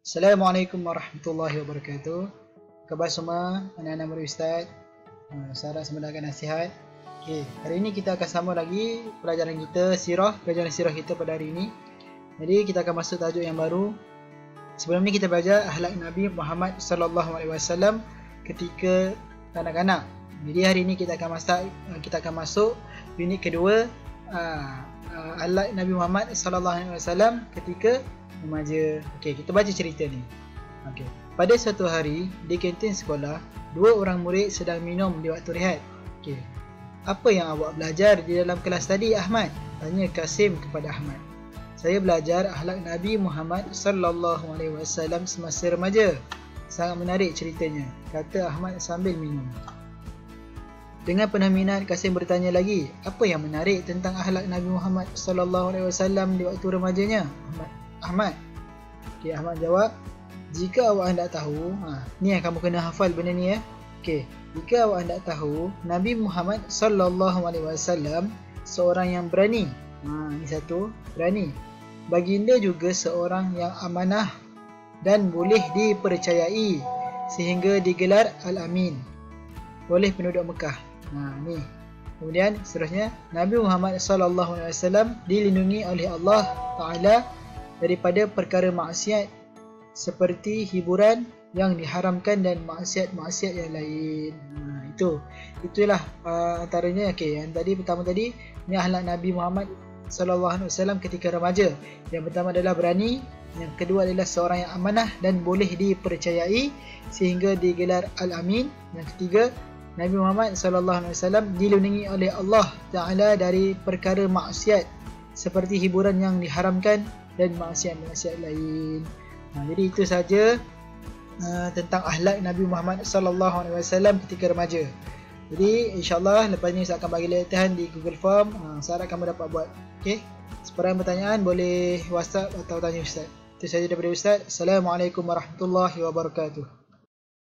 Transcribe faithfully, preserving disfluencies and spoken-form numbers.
Assalamualaikum warahmatullahi wabarakatuh. Khabar semua, anak-anak murid Ustaz. Salam semoga nasihat. Okey, hari ini kita akan sambung lagi pelajaran kita sirah, pelajaran sirah kita pada hari ini. Jadi kita akan masuk tajuk yang baru. Sebelum ni kita belajar akhlak Nabi Muhammad sallallahu alaihi wasallam ketika kanak-kanak. Jadi hari ini kita akan masuk kita akan masuk unit kedua, akhlak Nabi Muhammad sallallahu alaihi wasallam ketika remaja. Okey, kita baca cerita ni. Okey. Pada suatu hari di kantin sekolah, dua orang murid sedang minum di waktu rehat. Okey. Apa yang awak belajar di dalam kelas tadi, Ahmad? Tanya Kasim kepada Ahmad. Saya belajar akhlak Nabi Muhammad sallallahu alaihi wasallam semasa remaja. Sangat menarik ceritanya, kata Ahmad sambil minum. Dengan penuh minat, Kasim bertanya lagi, apa yang menarik tentang akhlak Nabi Muhammad sallallahu alaihi wasallam di waktu remajanya, Ahmad? Ahmad. Okey, Ahmad jawab, jika awak hendak tahu, ha, ni yang kamu kena hafal benda ni ya. Okey, jika awak hendak tahu, Nabi Muhammad sallallahu alaihi wasallam seorang yang berani. Ha, ni satu, berani. Baginda juga seorang yang amanah dan boleh dipercayai sehingga digelar Al-Amin oleh penduduk Mekah. Ha, ni. Kemudian seterusnya, Nabi Muhammad sallallahu alaihi wasallam dilindungi oleh Allah Taala daripada perkara maksiat seperti hiburan yang diharamkan dan maksiat-maksiat yang lain. Ha, itu itulah uh, antaranya. Okey, yang tadi pertama tadi ni akhlak Nabi Muhammad sallallahu alaihi wasallam ketika remaja. Yang pertama adalah berani, yang kedua adalah seorang yang amanah dan boleh dipercayai sehingga digelar Al-Amin. Yang ketiga, Nabi Muhammad sallallahu alaihi wasallam dilindungi oleh Allah Taala dari perkara maksiat seperti hiburan yang diharamkan dan maksiat-maksiat lain. Ha, jadi itu saja uh, tentang akhlak Nabi Muhammad sallallahu alaihi wasallam ketika remaja. Jadi insya-Allah lepas ni saya akan bagi latihan di Google Form. Ha, saya harap kamu dapat buat. Okey. Sebarang pertanyaan boleh WhatsApp atau tanya Ustaz. Itu saja daripada Ustaz. Assalamualaikum warahmatullahi wabarakatuh.